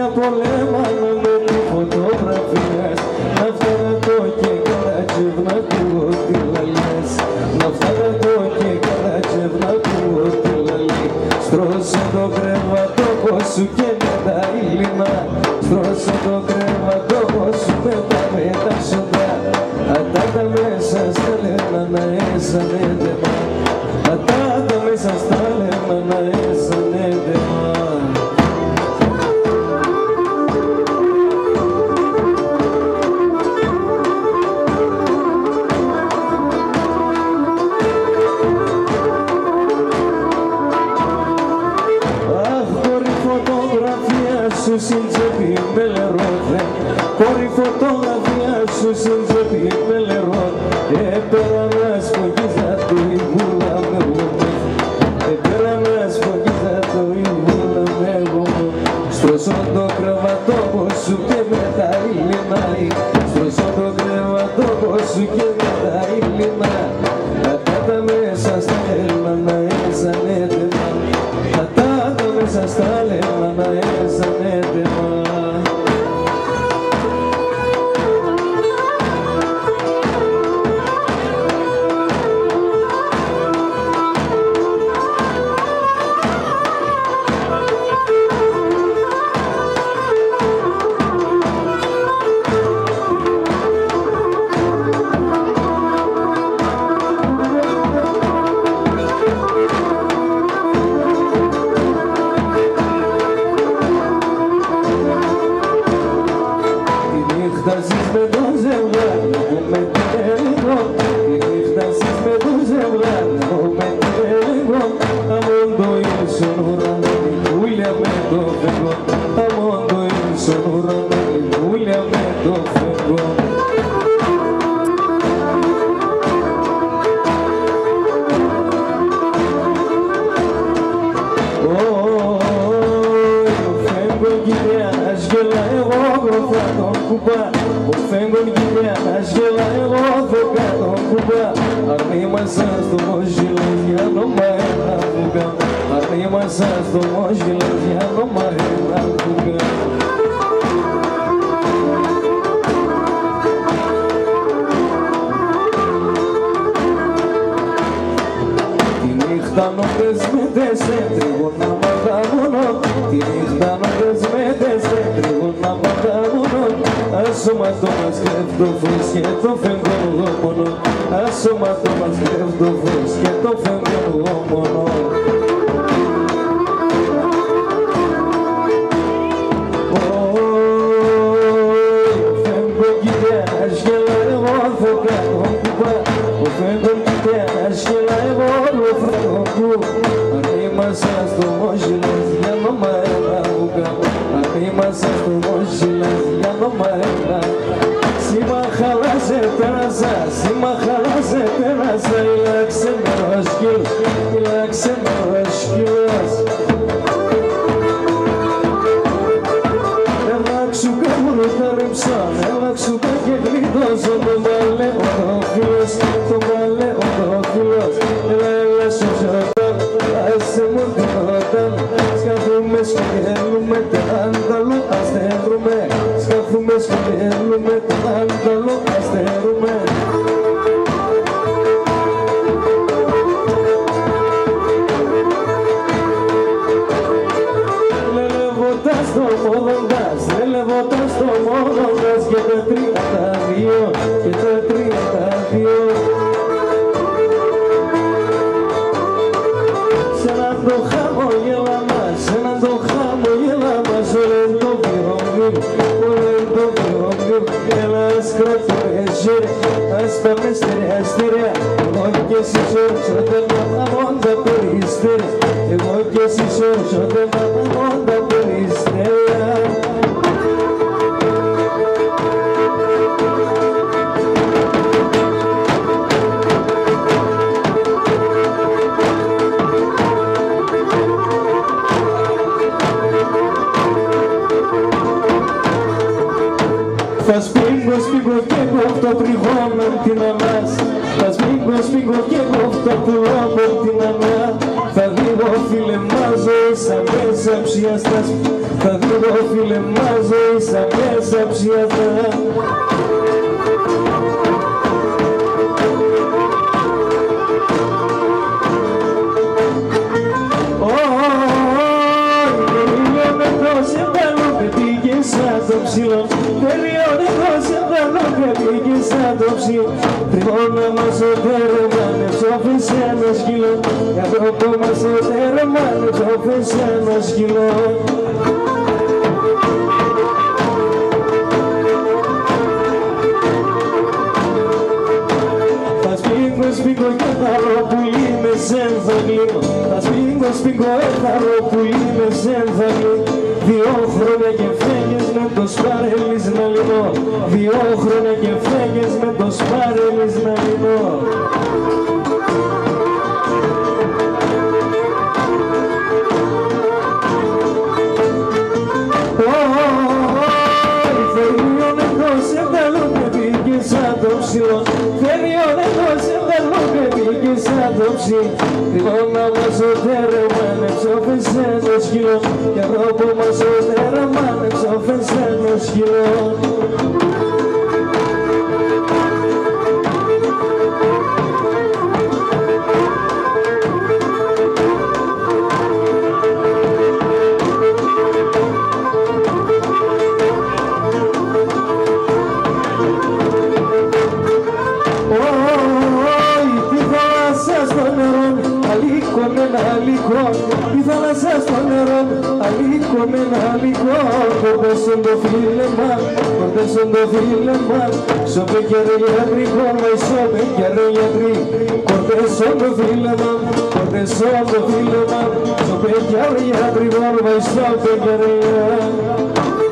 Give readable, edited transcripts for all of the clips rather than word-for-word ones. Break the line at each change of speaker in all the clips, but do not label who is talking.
να πολέμανε με τη φωτογραφίες. Να φτάνε το και καράτσευ να ακούω τι λαλιές. Να φτάνε το και καράτσευ να ακούω τι λαλί. Στρώσε το κρεβατό σου και με τα ήλινα. Στρώσε το κρεβατό σου με τα μεταξωτά. Ατάτα μέσα στα λεμάνα έσανε δεμά. Ατάτα μέσα στα λεμάνα έσανε δεμά. Σου στην τσέπη με λερόδε, κόρη φωτογραφία σου στην τσέπη με λερόδε. Έπερα να σπογγίζα το ηβούλα με γουμέ, έπερα να σπογγίζα το ηβούλα με γουμέ. Στρώσω το κρεβατό σου και με τα ήλινα, στρώσω το κρεβατό σου και με τα ήλινα. Ατάτα μέσα στα λεμάνα έσανε δεμά, ατάτα μέσα στα λεμάνα έσανε δεμά. Θα σπίγγω και εγώ αυτό τριγώνω την ανάς. Θα σπίγγω και εγώ αυτό τριγώνω την ανάς. Θα δει δω φίλε μα ζωή σαν μέσα ψιαστάς. Θα δω φίλε μα ζωή σαν μέσα ψιαστάς. Τελειώνει το σεβανό παιδί και σαν το ψήλο. Τριβώνα μας ο τέρμανες όφες ένα σκύλο. Για τρόπο μας ο τέρμανες όφες ένα σκύλο. Θα σπίγω και θα ροπουλί με σεν θα κλείνω. Θα σπίγω θα ροπουλί με σεν θα κλείνω. 2 χρόνια και φέγγες με το σπάρελις να λυνώ. 2 χρόνια και φέγγες με το σπάρελις να λυνώ. Τελειώνε το σεβδαλό παιδί και σαν το ψηλό. Τελειώνε το σεβδαλό παιδί και σαν το ψηλό. Τριβώνα μας ο τέρμανες όφες ένα σκύλο. Για τρόπο μας ο τέρμανες όφες ένα σκύλο. Η θάλασσα στο νερό, αλήκομεν αλικό. Κορδέσον το φίλεμα, κορδέσον το φίλεμα. Σώπε και ρε ιατρικό, μα σώπε και ρε ιατρή. Κορδέσον το φίλεμα, κορδέσον το φίλεμα. Σώπε και ρε ιατρικό, μα σώπε και ρε ιατρή.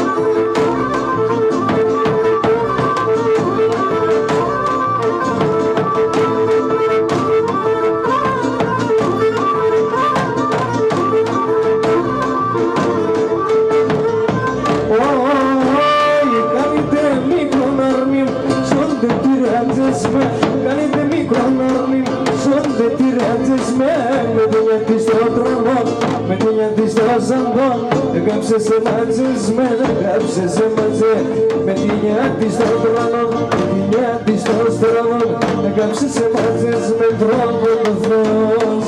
Κάνετε μικρό νόρμι, σώντε τυράτζες με το νιάτι στο τραβό, με το νιάτι στο ζαμπό. Έγραψε σε μάτζες με, έγραψε σε μάτζε, με τη νιάτι στο τραβό, με τη νιάτι στο στραβό. Έγραψε σε μάτζες με τρόπο το Θεός.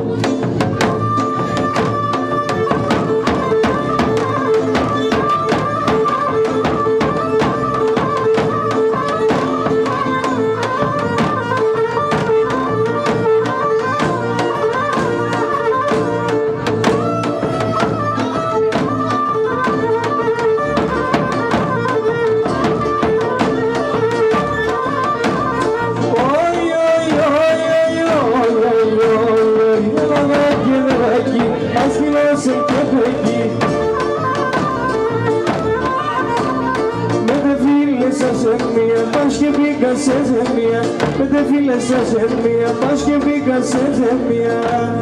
Σε ζεμία, πέντε φίλες σε ζεμία, πας και μπήκα σε ζεμία.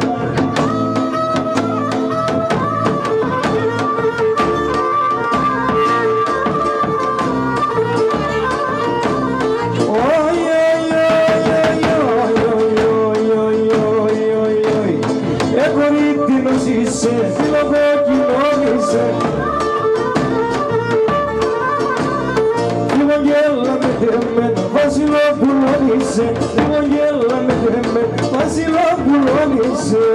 Εγωρίτινος είσαι, φιλοκόκκινος είσαι. Βασιλόπουλον είσαι, γέλα με τρεμένο, Βασιλόπουλον είσαι.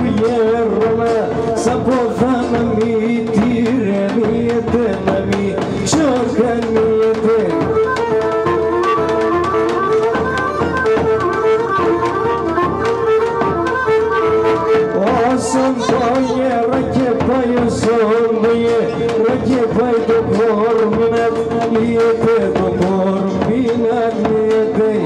γέρολα σαν ποδά να μη τυρεννιέται, να μη τσορκανιέται. Όσον το γέρα και πάει όσον το γέρα και πάει το κορμί να λύεται, το κορμί να λύεται.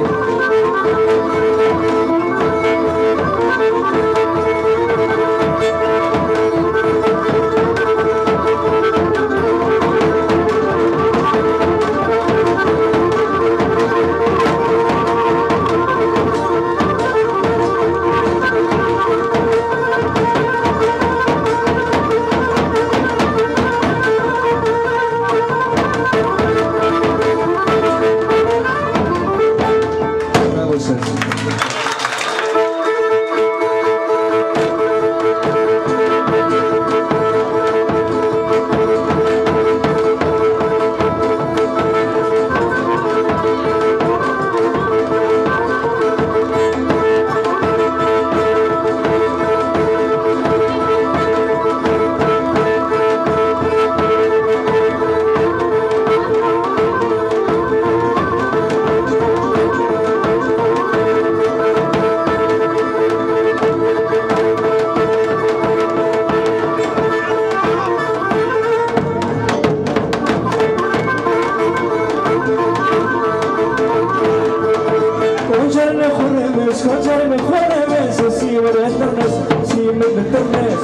Σκότζαρε με χόρευες, εσύ με έτερνες, εσύ με έτερνες.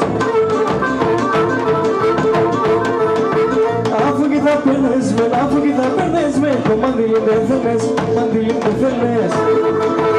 Αφού και θα παίρνες με, αφού και θα παίρνες με, το μαντιλί δεν θέλες, μαντιλί δεν θέλες.